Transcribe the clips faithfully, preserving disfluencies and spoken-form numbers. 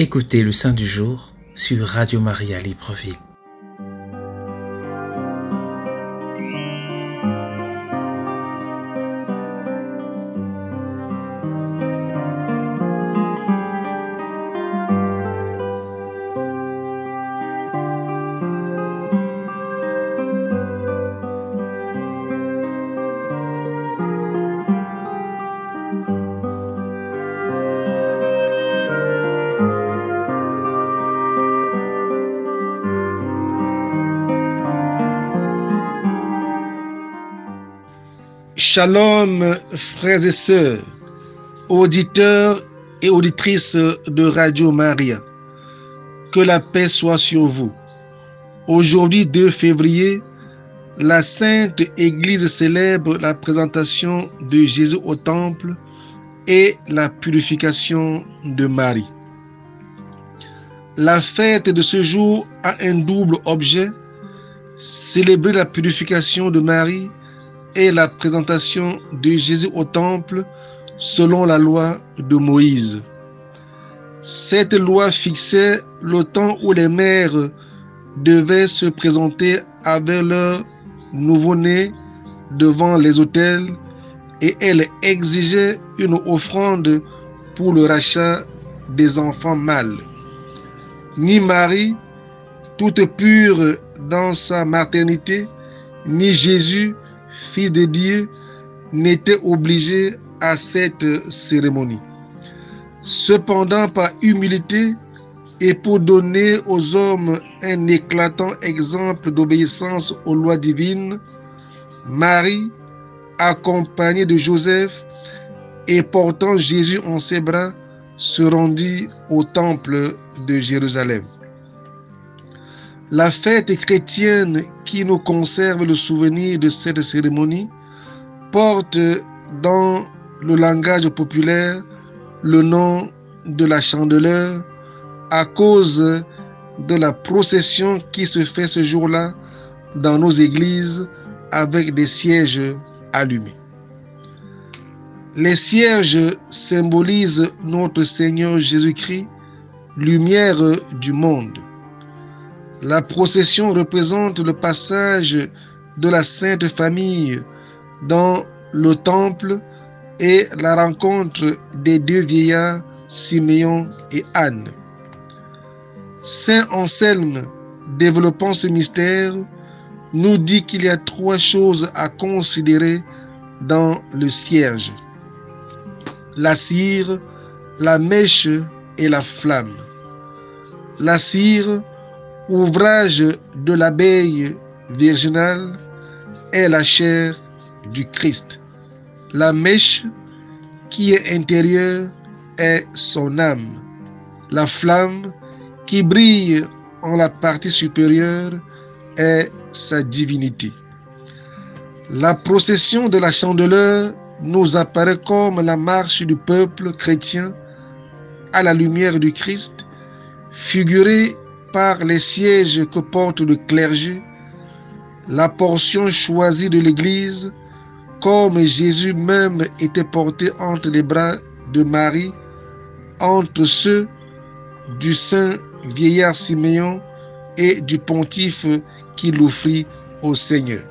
Écoutez le Saint du jour sur Radio Maria Libreville. Shalom, frères et sœurs, auditeurs et auditrices de Radio Maria. Que la paix soit sur vous. Aujourd'hui, deux février, la Sainte Église célèbre la présentation de Jésus au Temple et la purification de Marie. La fête de ce jour a un double objet, célébrer la purification de Marie et la présentation de Jésus au Temple selon la loi de Moïse. Cette loi fixait le temps où les mères devaient se présenter avec leur nouveau-né devant les autels et elle exigeait une offrande pour le rachat des enfants mâles. Ni Marie, toute pure dans sa maternité, ni Jésus, Fils de Dieu, n'était obligé à cette cérémonie. Cependant, par humilité et pour donner aux hommes un éclatant exemple d'obéissance aux lois divines, Marie, accompagnée de Joseph et portant Jésus en ses bras, se rendit au temple de Jérusalem. La fête chrétienne qui nous conserve le souvenir de cette cérémonie porte dans le langage populaire le nom de la Chandeleur à cause de la procession qui se fait ce jour-là dans nos églises avec des cierges allumés. Les cierges symbolisent notre Seigneur Jésus-Christ, lumière du monde. La procession représente le passage de la Sainte Famille dans le temple et la rencontre des deux vieillards, Siméon et Anne. Saint Anselme, développant ce mystère, nous dit qu'il y a trois choses à considérer dans le cierge: la cire, la mèche et la flamme. La cire, ouvrage de l'abeille virginale, est la chair du Christ. La mèche, qui est intérieure, est son âme. La flamme, qui brille en la partie supérieure, est sa divinité. La procession de la Chandeleur nous apparaît comme la marche du peuple chrétien à la lumière du Christ, figurée par les sièges que porte le clergé, la portion choisie de l'Église, comme Jésus même était porté entre les bras de Marie, entre ceux du saint vieillard Siméon et du pontife qui l'offrit au Seigneur.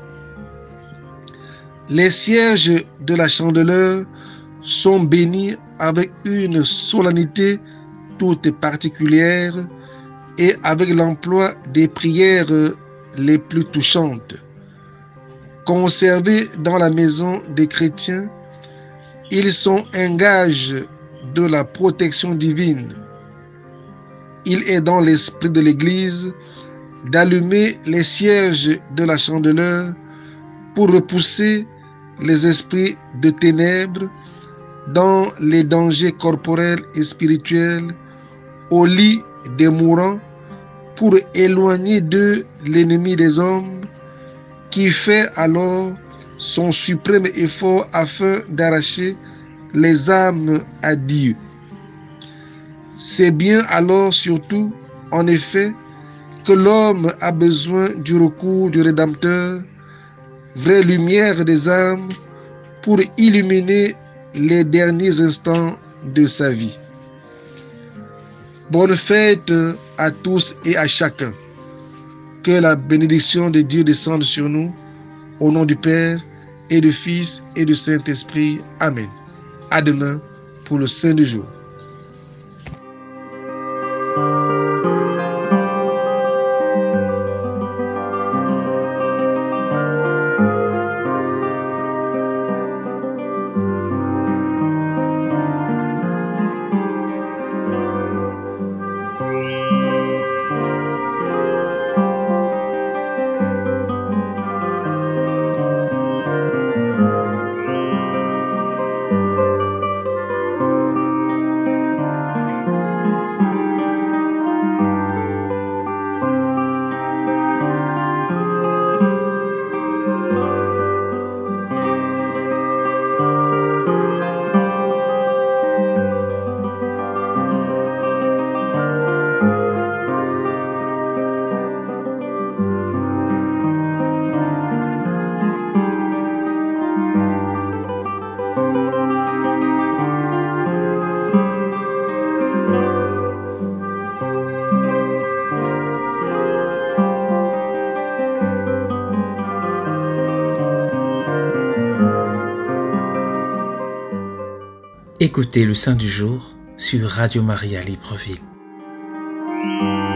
Les sièges de la Chandeleur sont bénis avec une solennité toute particulière et avec l'emploi des prières les plus touchantes. Conservés dans la maison des chrétiens, ils sont un gage de la protection divine. Il est dans l'esprit de l'Église d'allumer les cierges de la Chandeleur pour repousser les esprits de ténèbres dans les dangers corporels et spirituels au lit des mourants, pour éloigner d'eux l'ennemi des hommes qui fait alors son suprême effort afin d'arracher les âmes à Dieu. C'est bien alors surtout, en effet, que l'homme a besoin du recours du Rédempteur, vraie lumière des âmes, pour illuminer les derniers instants de sa vie. Bonne fête à tous et à chacun. Que la bénédiction de Dieu descende sur nous, au nom du Père et du Fils et du Saint-Esprit. Amen. À demain pour le Saint du jour. Écoutez le Saint du jour sur Radio Maria Libreville.